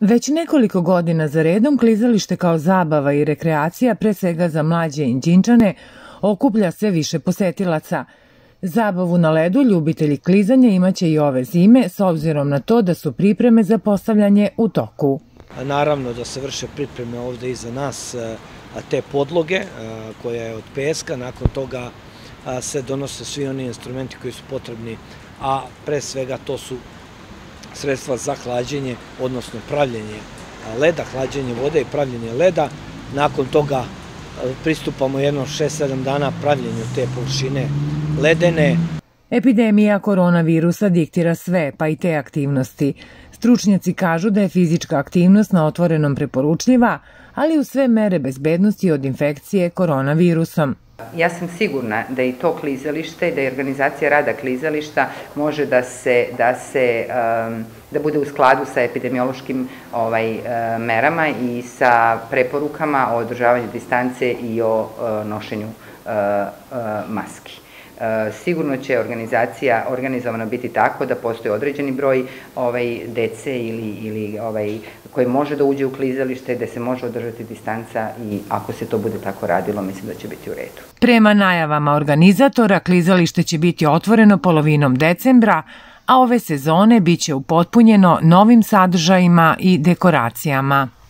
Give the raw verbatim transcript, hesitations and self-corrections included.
Već nekoliko godina za redom klizalište kao zabava i rekreacija, pre svega za mlađe Inđinčane, okuplja sve više posetilaca. Zabavu na ledu ljubitelji klizanja imaće i ove zime, s obzirom na to da su pripreme za postavljanje u toku. Naravno da se vrše pripreme ovde iza nas, te podloge koja je od peska, nakon toga se donose svi oni instrumenti koji su potrebni, a pre svega to su sredstva za hlađenje, odnosno pravljenje leda, hlađenje vode i pravljenje leda. Nakon toga pristupamo jedno šest sedam dana pravljenju te površine ledene. Epidemija koronavirusa diktira sve, pa i te aktivnosti. Stručnjaci kažu da je fizička aktivnost na otvorenom preporučljiva, ali uz sve mere bezbednosti od infekcije koronavirusom. Ja sam sigurna da i to klizalište i da je organizacija rada klizališta može da se, da se, da bude u skladu sa epidemiološkim ovaj, merama i sa preporukama o održavanju distance i o nošenju maski. Sigurno će organizacija organizovana biti tako da postoji određeni broj ovaj, dece ili, ili ovaj, koji može da uđe u klizalište, da se može održati distanca i ako se to bude tako radilo, mislim da će biti u redu. Prema najavama organizatora, klizalište će biti otvoreno polovinom decembra, a ove sezone biće upotpunjeno novim sadržajima i dekoracijama.